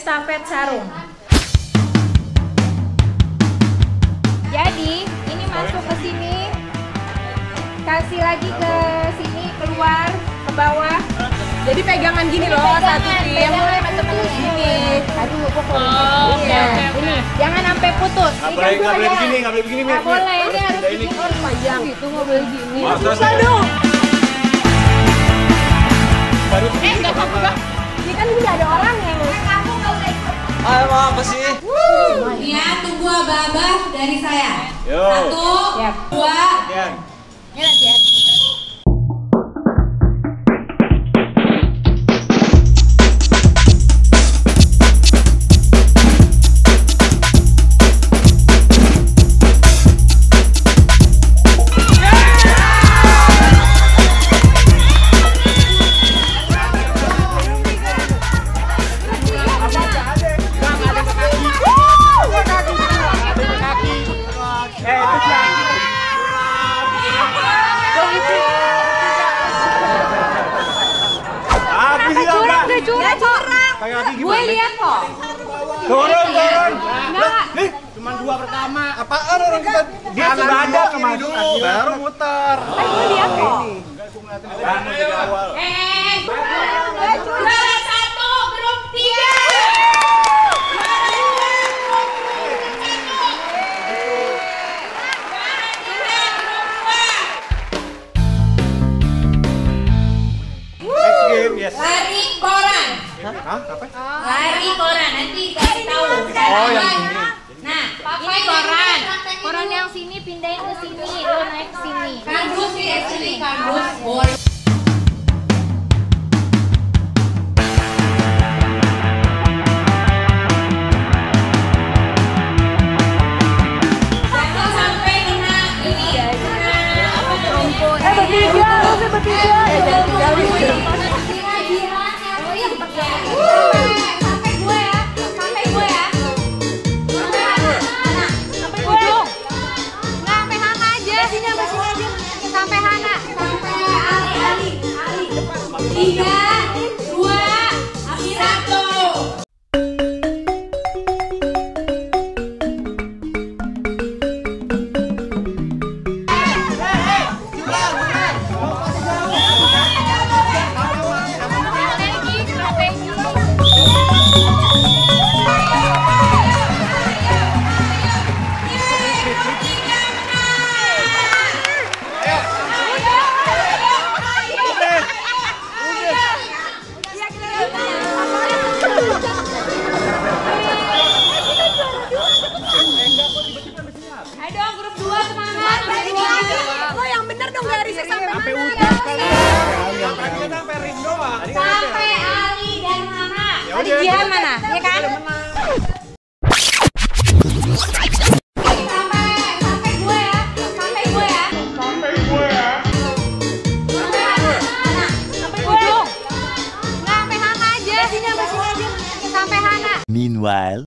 estafet sarung. Jadi ini masuk ke sini, kasih lagi ke sini, keluar ke bawah. Jadi pegangan gini loh, satu tim. Pegangan macam gini. Aduh, pokoknya. Ini jangan sampai putus. Nggak boleh begini, nggak boleh begini. Nggak boleh, ini harus ini begini. Panjang itu nggak boleh gini. Susah dong. Nggak apa-apa. Ini kan nggak ada orang yang. Kamu nggak boleh ikut. Ayo mau apa sih? Ya, tunggu aba-aba dari saya. Yo. 1, 2. Kian. Ini lihat. Gue lihat kok. Turun. Enggak. Cuma 2 pertama. Apaan orang kita? Dia sudah ada kemana dulu, baru muter. Gue lihat kok. Dari awal. Juara 1 grup 3. Yes. Lari koran. Hah? Apa? Lari koran, nanti kasih tahu. Oh, yang ini. Nah, Ini koran. Koran yang sini pindahin ke sini. Lo naik ke sini. kardus di sini, kardus. Boleh. Jangan sampai kena ini ya, kena apa tuh? Bertiga. Jangan tinggalin. Sampai gue ya, sampai gue ya. Sampai ujung. Nggak, sampai Hana aja. Sampai Hana. Sampai Ali. 3, 2, 1. Ayo dong, grup 2 semangat. Lo yang bener dong dari sampai Sampai mana? ujung kali. Sampai ring doang. Sampai Ali dan Hana. Tadi Jihan mana? Ya kan? Sampai gue ya, sampai gue ya. Sampai ujung. Nggak, sampai Hana aja. Sampai Hana. Meanwhile.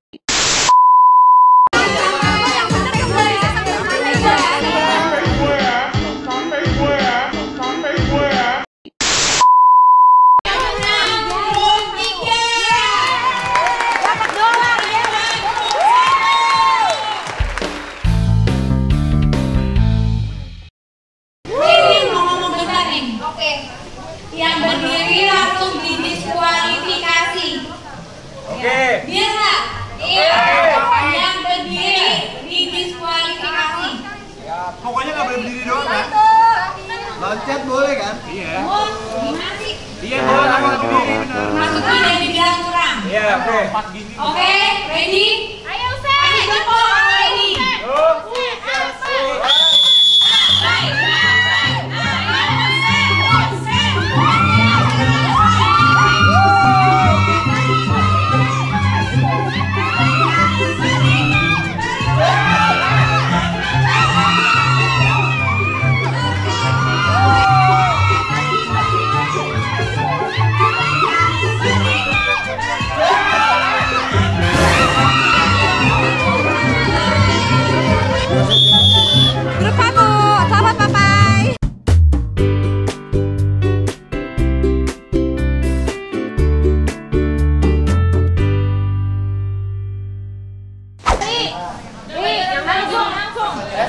Yang berdiri langsung didiskualifikasi. Oke. Dia nggak? Iya. Yang berdiri didiskualifikasi. Pokoknya nggak boleh berdiri doang kan? Loncat boleh kan? Iya. Oh, gimana sih? Iya, boleh nggak berdiri benar. Masukin yang dibilang kurang. Iya, oke. Oke, ready? Ayo, Sen. Kasih jempol kalau ready.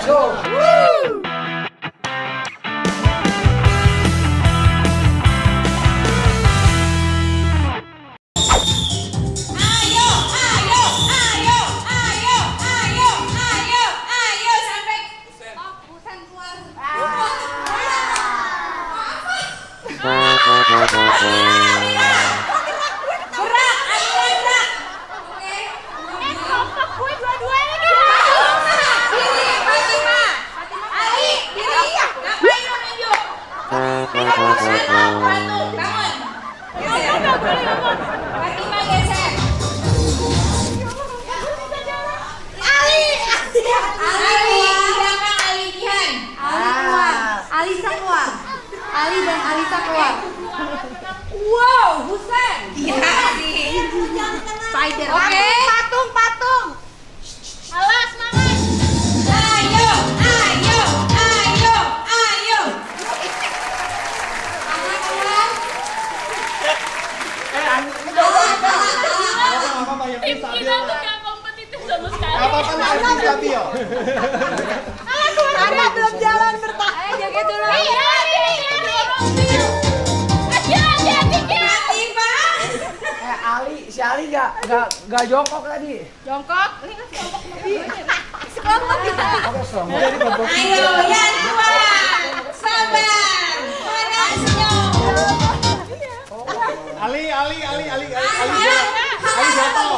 Ali dan Alisa keluar. Wow, buset. Iya sih. Spider. Oke. Patung. Halo, semangat. Ayo. Tim kita tuh gak kompetitif sama sekali. Apa-apa masih stabil. Anda belum jalan bertahan. Joget dulu. Si Ali gak jongkok tadi. Jongkok. Ini kan sekelompok kita. Ayo, yang dua. Sabar. Mana senyum. Ali jatuh.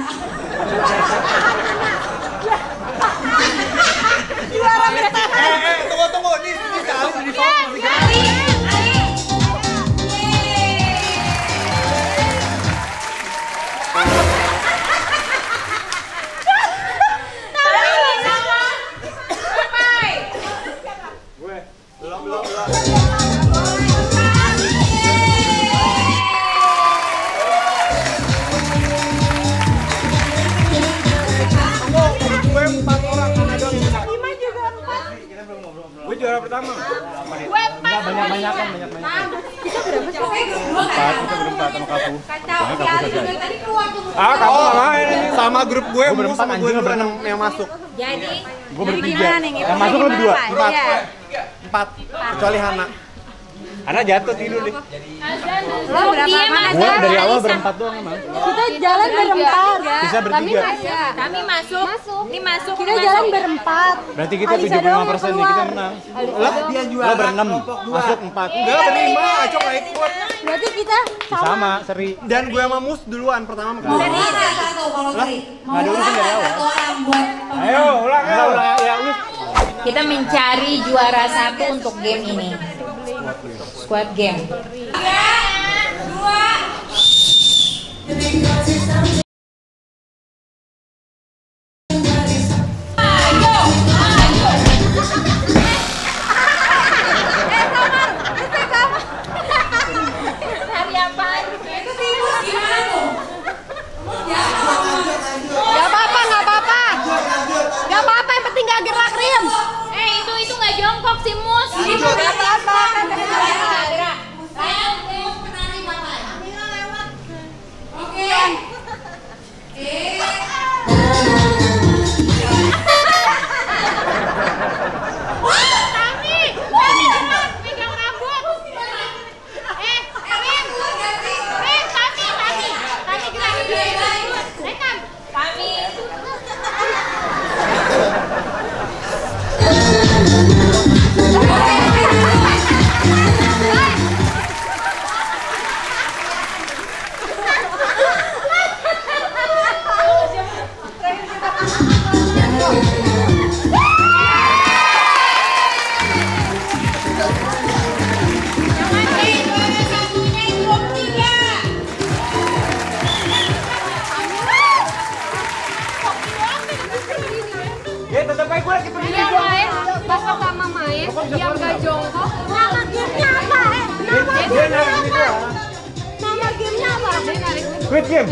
Tunggu. Ini si Ali di bawah. Gue juara pertama. Banyak-banyakan. Kita berempat sama Kapu. Kacau. Si Ali juga tadi keluar tuh. Kamu nggak main ini. Sama grup gue, berempat, sama gue anjing, berenang yang masuk. Jadi Gue bertiga. yang masuk lu berdua. Empat. Kecuali Hana. Hana jatuh tidur deh. Lo berapa? Mana Gue dari awal berempat doang emang. Kita jalan berempat. Bisa bertiga. Kami masuk. Ini masuk. Kita jalan berempat. Berarti kita 75% nih, kita menang. Lo berenam, masuk 4. Enggak, berlima. Acok gak ikut. Berarti kita Sama, seri. Dan gue sama Mus duluan pertama. Satu kalau Tri. Nggak ada urusan dari awal. Satu orang buat Ayo, ulang ya. Kita mencari juara 1 untuk game ini. Squad game. 3, 2. Hari apaan? Itu timus gimana tuh? Gak apa-apa. Gak apa-apa, yang penting gak gerak, Rim. Itu nggak jongkok si Mus. Gak apa-apa. Oke. Yang gak jongkok. Nama gamenya apa? Nama gamenya apa? Squid Game.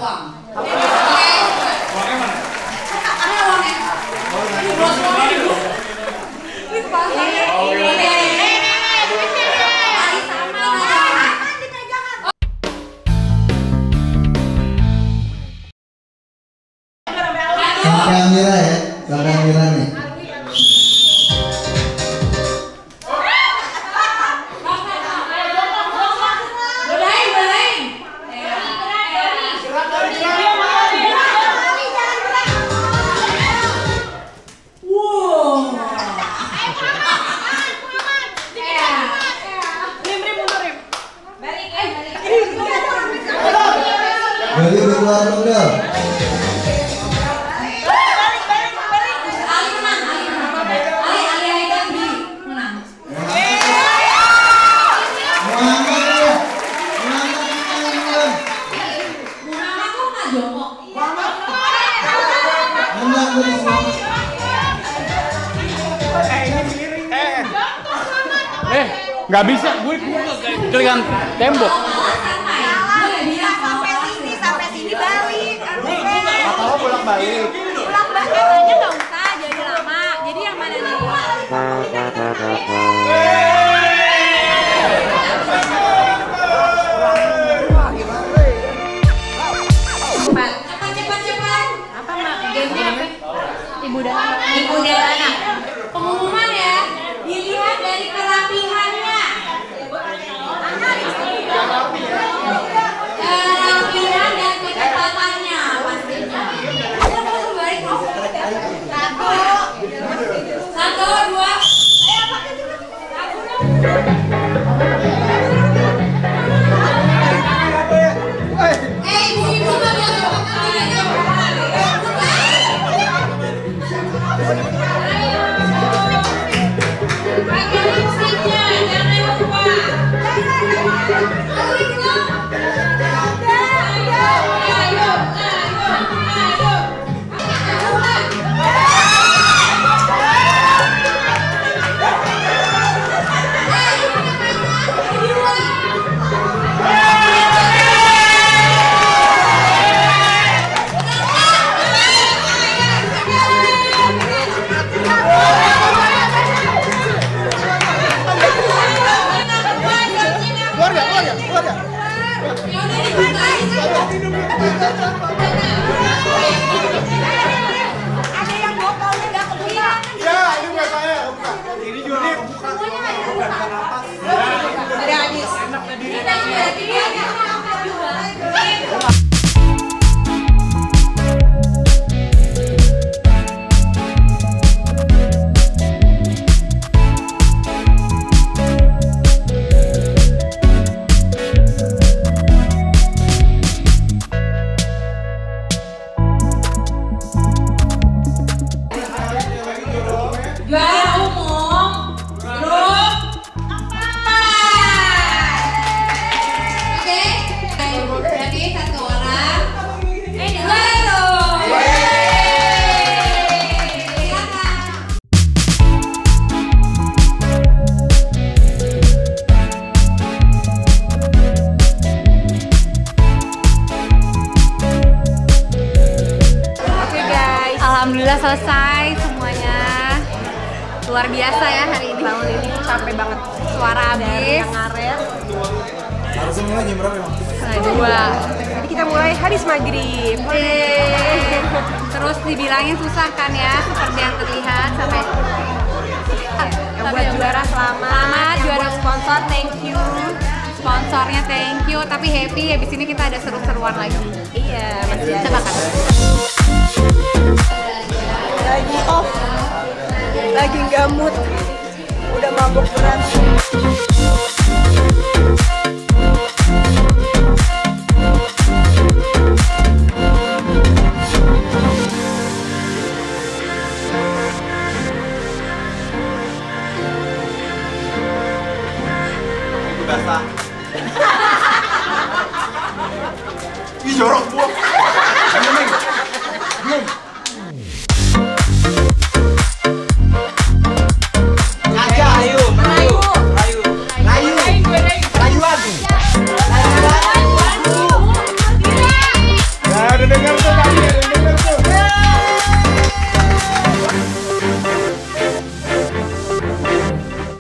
Sampai Amira ya, sampai Amira nih. Balik keluar dong. Nggak bisa, gue kelihatan tembok. Sampai sini balik. Atau bolak-balik. Pulang aja nggak usah jadi lama. Jadi yang mana nih? Cepat. Apa mak? Gamenya apa? Ibu dan anak. Pengumuman ya. Dilihat dari kerapihannya. Kerapihan dan kecepatannya pastinya. Satu, dua. Ibu-ibu pakai lipstiknya, jangan lupa. Ayo. Ada yang botolnya nggak kebuka. Ya, ini buat saya. Buka. Ini juga buka. Ada Adis. Juara umum grup 4. Oke, berarti satu orang. Juara. Silakan. Oke guys, alhamdulillah selesai semuanya. Luar biasa ya hari ini. Tahun ini capek banget. Suara habis. Harusnya mulai jam berapa emang? Setengah 2. Jadi kita mulai habis maghrib. Terus dibilangin susah kan ya, seperti yang terlihat sampai. Yang buat juara selamat. Juara sponsor thank you. Sponsornya thank you. Tapi happy habis ini kita ada seru-seruan lagi. Iya, masih ada. Coba kan. Lagi off, lagi nggak mood, udah mabuk berat.